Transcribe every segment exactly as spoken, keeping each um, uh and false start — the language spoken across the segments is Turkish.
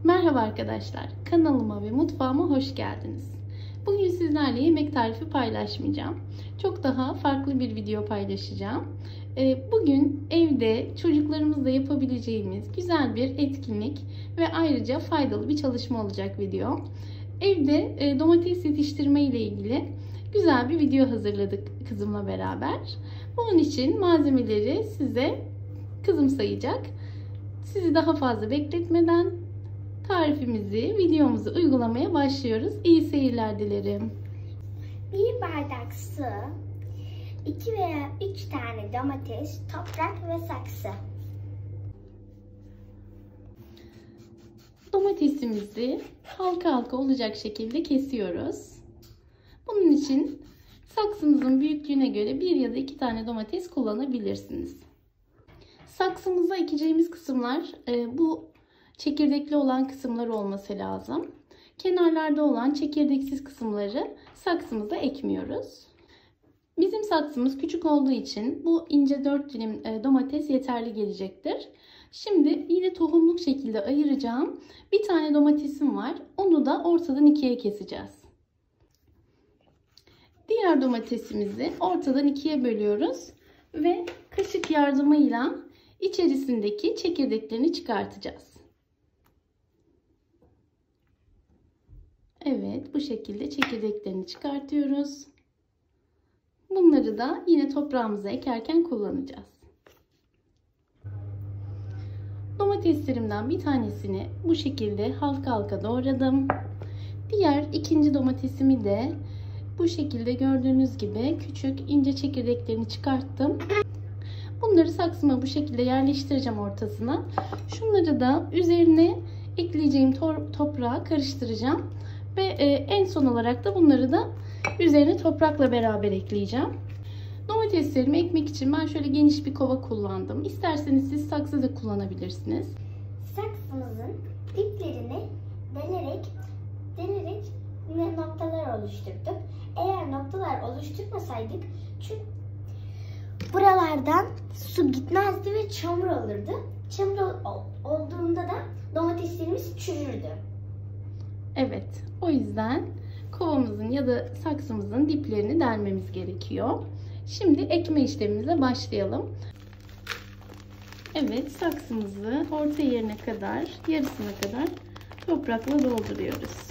Merhaba arkadaşlar, kanalıma ve mutfağıma hoş geldiniz. Bugün sizlerle yemek tarifi paylaşmayacağım. Çok daha farklı bir video paylaşacağım. Bugün evde çocuklarımızla yapabileceğimiz güzel bir etkinlik ve ayrıca faydalı bir çalışma olacak video. Evde domates yetiştirme ile ilgili güzel bir video hazırladık kızımla beraber. Bunun için malzemeleri size kızım sayacak. Sizi daha fazla bekletmeden tarifimizi, videomuzu uygulamaya başlıyoruz. İyi seyirler dilerim. Bir bardak su, iki veya üç tane domates, toprak ve saksı. Domatesimizi halka halka olacak şekilde kesiyoruz. Bunun için saksınızın büyüklüğüne göre bir ya da iki tane domates kullanabilirsiniz. Saksımıza ekeceğimiz kısımlar bu çekirdekli olan kısımlar olması lazım. Kenarlarda olan çekirdeksiz kısımları saksımıza ekmiyoruz. Bizim saksımız küçük olduğu için bu ince dört dilim domates yeterli gelecektir. Şimdi yine tohumluk şekilde ayıracağım bir tane domatesim var. Onu da ortadan ikiye keseceğiz. Diğer domatesimizi ortadan ikiye bölüyoruz ve kaşık yardımıyla içerisindeki çekirdeklerini çıkartacağız. Evet, bu şekilde çekirdeklerini çıkartıyoruz. Bunları da yine toprağımıza ekerken kullanacağız. Domateslerimden bir tanesini bu şekilde halka halka doğradım. Diğer ikinci domatesimi de bu şekilde gördüğünüz gibi küçük ince çekirdeklerini çıkarttım. Bunları saksıma bu şekilde yerleştireceğim ortasına. Şunları da üzerine ekleyeceğim toprağa karıştıracağım. Ve en son olarak da bunları da üzerine toprakla beraber ekleyeceğim. Domateslerimi ekmek için ben şöyle geniş bir kova kullandım. İsterseniz siz saksı da kullanabilirsiniz. Saksımızın diplerini delerek, delerek noktalar oluşturduk. Eğer noktalar oluşturmasaydık çünkü buralardan su gitmezdi ve çamur olurdu. Çamur olduğunda da domateslerimiz çürürdü. Evet, o yüzden kovamızın ya da saksımızın diplerini delmemiz gerekiyor. Şimdi ekme işlemimize başlayalım. Evet, saksımızı orta yerine kadar, yarısına kadar toprakla dolduruyoruz.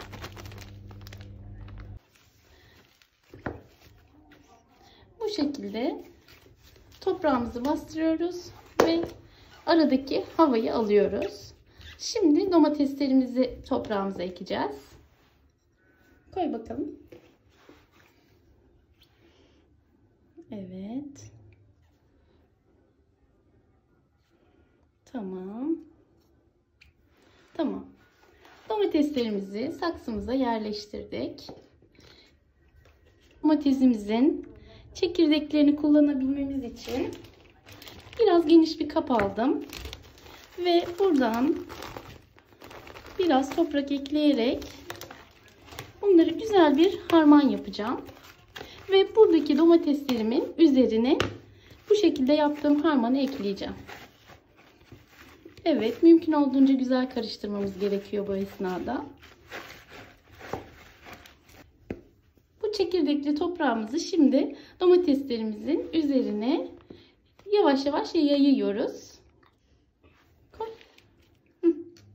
Bu şekilde toprağımızı bastırıyoruz ve aradaki havayı alıyoruz. Şimdi domateslerimizi toprağımıza ekeceğiz. Koy bakalım. Evet. Tamam. Tamam. Domateslerimizi saksımıza yerleştirdik. Domatesimizin çekirdeklerini kullanabilmemiz için biraz geniş bir kap aldım. Ve buradan biraz toprak ekleyerek bunları güzel bir harman yapacağım. Ve buradaki domateslerimin üzerine bu şekilde yaptığım harmanı ekleyeceğim. Evet, mümkün olduğunca güzel karıştırmamız gerekiyor bu esnada. Bu çekirdekli toprağımızı şimdi domateslerimizin üzerine yavaş yavaş yayıyoruz. Koy. Hı.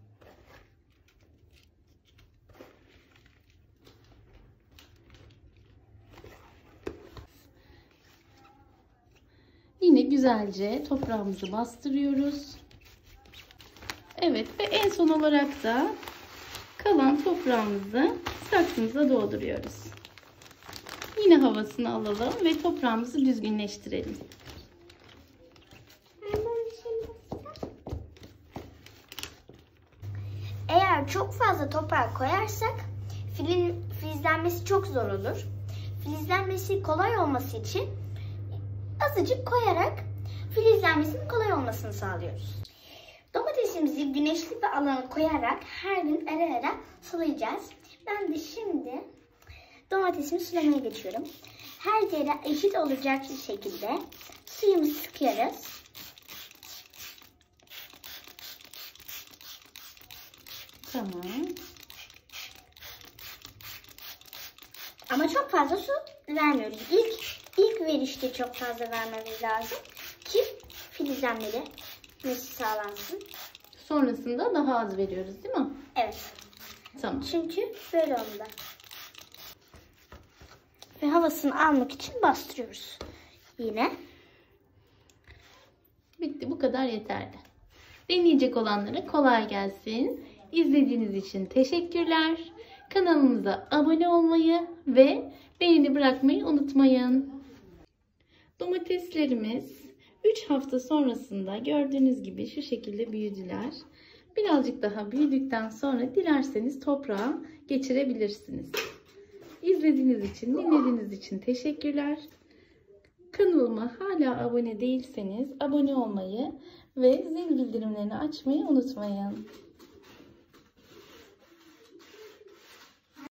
Yine güzelce toprağımızı bastırıyoruz. Evet ve en son olarak da kalan toprağımızı saksımıza dolduruyoruz. Yine havasını alalım ve toprağımızı düzgünleştirelim. Eğer çok fazla toprak koyarsak filin, filizlenmesi çok zor olur. Filizlenmesi kolay olması için azıcık koyarak filizlenmesinin kolay olmasını sağlıyoruz. Domatesimizi güneşli bir alana koyarak her gün ara ara sulayacağız. Ben de şimdi domatesimi sulamaya geçiyorum. Her yere eşit olacak bir şekilde suyumuzu sıkıyoruz. Tamam. Ama çok fazla su vermiyoruz. İlk ilk verişte çok fazla vermemiz lazım ki filizlenmesi sağlansın. Sonrasında daha az veriyoruz değil mi? Evet. Tamam. Çünkü böyle oldu. Ve havasını almak için bastırıyoruz. Yine. Bitti. Bu kadar yeterli. Deneyecek olanlara kolay gelsin. İzlediğiniz için teşekkürler. Kanalımıza abone olmayı ve beğeni bırakmayı unutmayın. Domateslerimiz üç hafta sonrasında gördüğünüz gibi şu şekilde büyüdüler. Birazcık daha büyüdükten sonra dilerseniz toprağa geçirebilirsiniz. İzlediğiniz için, dinlediğiniz için teşekkürler. Kanalıma hala abone değilseniz abone olmayı ve zil bildirimlerini açmayı unutmayın.